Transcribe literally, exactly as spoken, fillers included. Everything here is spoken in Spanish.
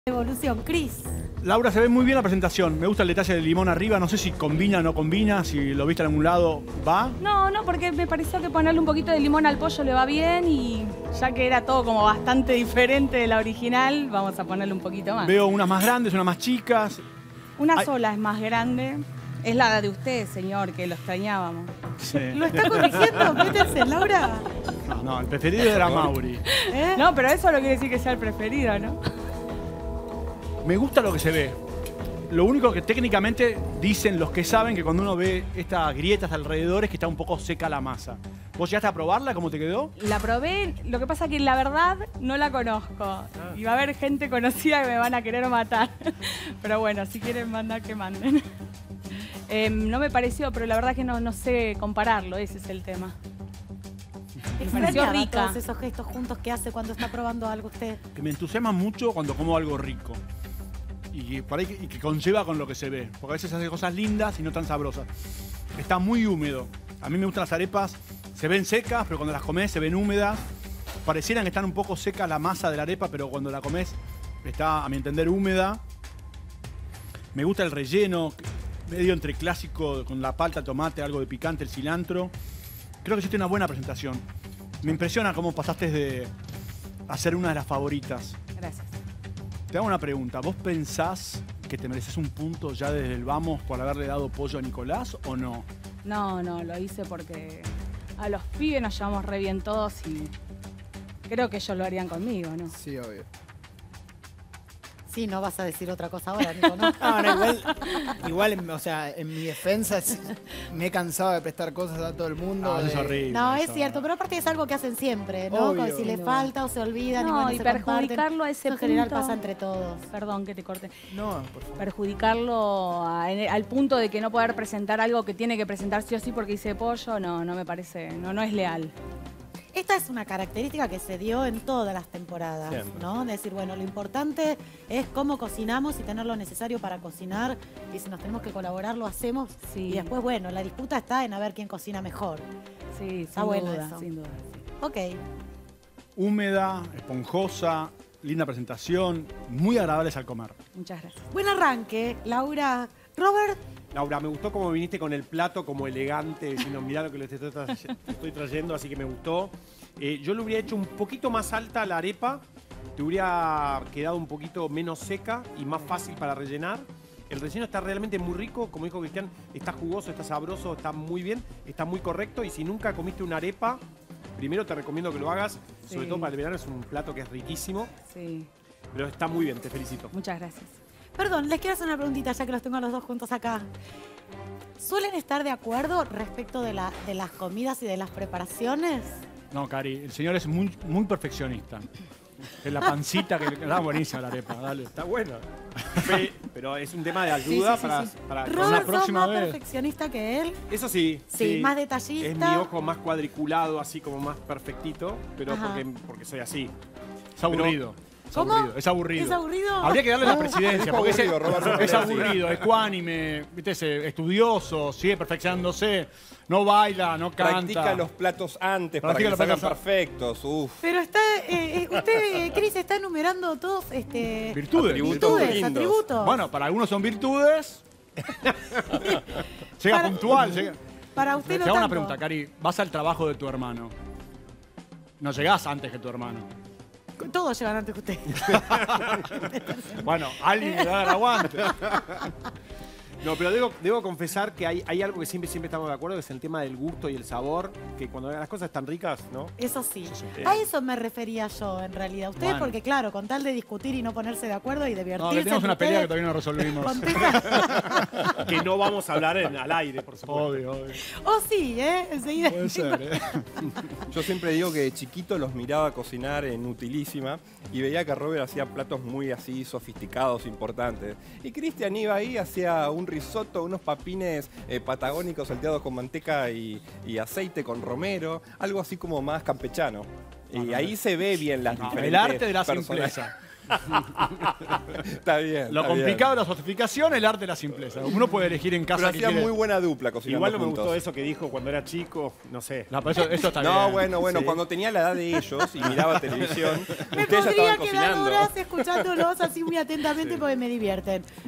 Evolución, Cris. Laura, se ve muy bien la presentación. Me gusta el detalle del limón arriba. No sé si combina o no combina, si lo viste en algún lado, ¿va? No, no, porque me pareció que ponerle un poquito de limón al pollo le va bien y ya que era todo como bastante diferente de la original, vamos a ponerle un poquito más. Veo unas más grandes, unas más chicas. Una Ay. sola es más grande. Es la de usted, señor, que lo extrañábamos. Sí. ¿Lo está corrigiendo? Pétense, Laura. No, no, el preferido era Mauri. ¿Eh? No, pero eso no quiere decir que sea el preferido, ¿no? Me gusta lo que se ve. Lo único que técnicamente dicen los que saben que cuando uno ve estas grietas alrededor es que está un poco seca la masa. ¿Vos llegaste a probarla? ¿Cómo te quedó? La probé, lo que pasa que la verdad no la conozco. Y va a haber gente conocida que me van a querer matar. Pero bueno, si quieren mandar, que manden. Eh, no me pareció, pero la verdad que no, no sé compararlo, ese es el tema. Me pareció Extrañaba rica. todos esos gestos juntos que hace cuando está probando algo usted. Que me entusiasma mucho cuando como algo rico. Y que, por ahí, que- y que conlleva con lo que se ve. Porque a veces hace cosas lindas y no tan sabrosas. Está muy húmedo. A mí me gustan las arepas. Se ven secas, pero cuando las comes se ven húmedas. Parecieran que están un poco seca la masa de la arepa, pero cuando la comes está, a mi entender, húmeda. Me gusta el relleno, medio entre clásico, con la palta, tomate, algo de picante, el cilantro. Creo que hiciste una buena presentación. Me impresiona cómo pasaste de a ser una de las favoritas. Gracias. Te hago una pregunta. ¿Vos pensás que te mereces un punto ya desde el vamos por haberle dado pollo a Nicolás o no? No, no, lo hice porque a los pibes nos llevamos re bien todos y creo que ellos lo harían conmigo, ¿no? Sí, obvio. Sí, no vas a decir otra cosa ahora, Nico, ¿no? No, no, igual, igual, o sea, en mi defensa es- me he cansado de prestar cosas a todo el mundo. Ah, eso es de- horrible. No, es eso. cierto, pero aparte es algo que hacen siempre, ¿no? Obvio. Como si le No. falta o se olvidan No, y, bueno, y se comparten. perjudicarlo a ese Eso en general punto. pasa entre todos. Perdón que te corte. No, por favor. Perjudicarlo a- en- al punto de que no poder presentar algo que tiene que presentar sí o sí porque hice pollo, no, no me parece, no, no es leal. Esta es una característica que se dio en todas las temporadas, Siempre. ¿no? Decir, bueno, lo importante es cómo cocinamos y tener lo necesario para cocinar. Y si nos tenemos que colaborar, lo hacemos. Sí. Y después, bueno, la disputa está en a ver quién cocina mejor. Sí, Está sin bueno duda, eso. sin duda. sí. Ok. Húmeda, esponjosa, linda presentación, muy agradables al comer. Muchas gracias. Buen arranque, Laura. Robert, Laura, me gustó cómo viniste con el plato, como elegante, diciendo, mirá lo que les estoy, tra- te estoy trayendo, así que me gustó. Eh, yo le hubiera hecho un poquito más alta la arepa, te hubiera quedado un poquito menos seca y más fácil para rellenar. El relleno está realmente muy rico, como dijo Cristian, está jugoso, está sabroso, está muy bien, está muy correcto. Y si nunca comiste una arepa, primero te recomiendo que lo hagas, sobre Sí. todo para el verano, es un plato que es riquísimo, Sí, pero está muy bien, te felicito. muchas gracias. perdón, les quiero hacer una preguntita ya que los tengo a los dos juntos acá. ¿Suelen estar de acuerdo respecto de, la, de las comidas y de las preparaciones? No, Cari, el señor es muy, muy perfeccionista. Es la pancita que está buenísima la arepa, dale. Está bueno. Pe- Pero es un tema de ayuda Sí, sí, sí, para, sí. para- la ¿Robert sos próxima más vez. perfeccionista que él? Eso sí. Sí, más detallista. Es mi ojo más cuadriculado, así como más perfectito, pero Ajá. porque, porque soy así. Es aburrido. Es ¿Cómo? aburrido. Es aburrido. ¿Es aburrido? Habría que darle la presidencia, Es porque es, aburrido, Roberto, es sí. aburrido, ecuánime, ¿viste? Ese estudioso, sigue perfeccionándose, no baila, no canta. Practica los platos antes para Practica que los salgan platos- perfectos. Uf. Pero está, eh, eh, usted, eh, Cris, está enumerando todos este, Virtudes. Atributos virtudes, lindos. atributos. Bueno, para algunos son virtudes. Llega Para- puntual. Llega. Para usted Te no hago una tanto. pregunta, Cari. Vas al trabajo de tu hermano. No llegás antes que tu hermano. Todos llegan antes que usted. Bueno, alguien le da el aguante. No, pero debo, debo confesar que hay, hay algo que siempre, siempre estamos de acuerdo, que es el tema del gusto y el sabor, que cuando las cosas están ricas, ¿no? Eso sí. sí. A eso me refería yo, en realidad. Ustedes, Bueno. porque claro, con tal de discutir y no ponerse de acuerdo y divertirse. No, que tenemos una entre pelea que ustedes, todavía no resolvimos. con temas- Que no vamos a hablar en, al aire, por supuesto. Obvio, obvio. Oh, sí, ¿eh? Enseguida. Puede ser, ¿eh? Yo siempre digo que de chiquito los miraba cocinar en Utilísima y veía que Robert hacía platos muy así sofisticados, importantes. Y Cristian iba ahí, hacía un risotto, unos papines eh, patagónicos salteados con manteca y, y aceite con romero, algo así como más campechano. Y No, no, ahí se ve bien las No, diferentes el arte de la personas- simpleza. Está bien. Lo está complicado bien. es la sofisticación, el arte de la simpleza. Uno puede elegir en casa Pero que hacían quiere. muy buena dupla cocinando Igual no me juntos. gustó eso que dijo cuando era chico, no sé. No, pero eso, eso está No, bien. bueno, bueno, Sí. cuando tenía la edad de ellos y miraba televisión, Me ustedes ya podría estaban quedar cocinando. horas escuchándolos así muy atentamente porque me divierten.